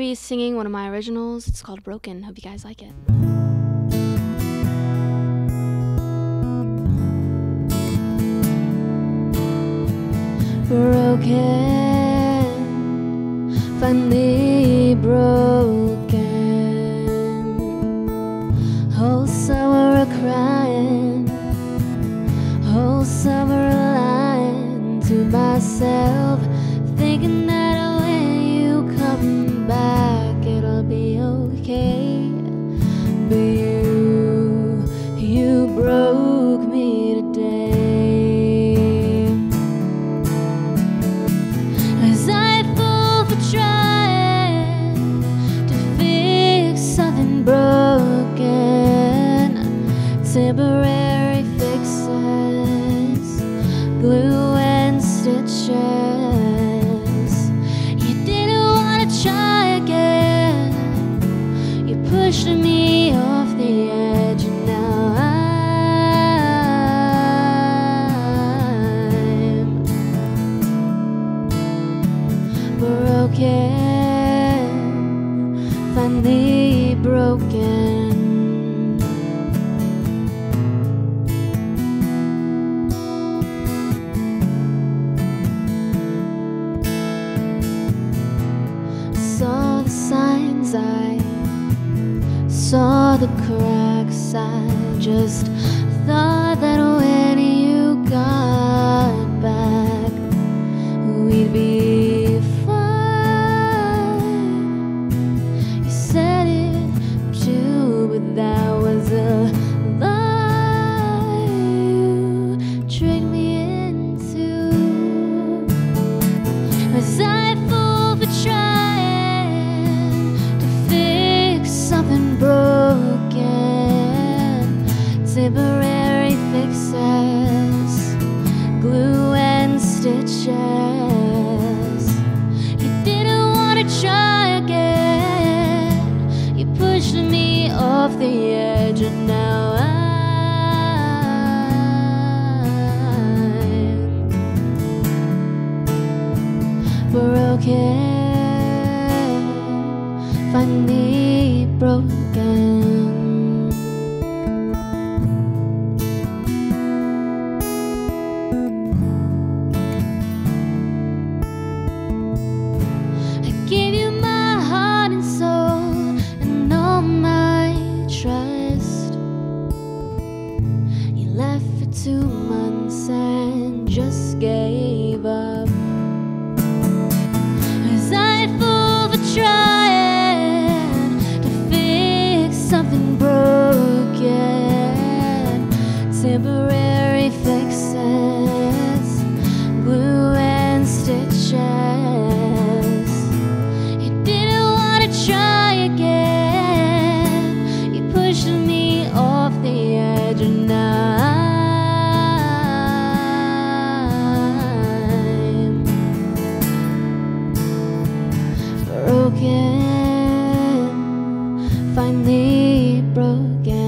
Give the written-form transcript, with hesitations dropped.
be singing one of my originals. It's called Broken. Hope you guys like it. Broken, finally broken. Whole summer crying, whole summer lying to myself, thinking that when you come back it'll be okay. But you broke me today. Was I fool for trying to fix something broken? Temporary fixes, glue and stitches. You didn't want to try again. You pushed me off the edge, and now I'm broken, finally broken. Saw the signs, I saw the cracks. I just thought that when you got back we'd be fine. You said it too, but that was a lie you tricked me into. Was I fool for trying to fix something broken? Temporary fixes, glue and stitches. You didn't want to try again. You pushed me off the edge, and now I'm broken, finally broken. I gave you my heart and soul and all my trust. You left for 2 months and just gave up. Was I fool for trying to fix something broken? Temporary fixes, glue and stitches. You didn't want to try again. You pushed me off the edge, and now I'm broken, finally broken.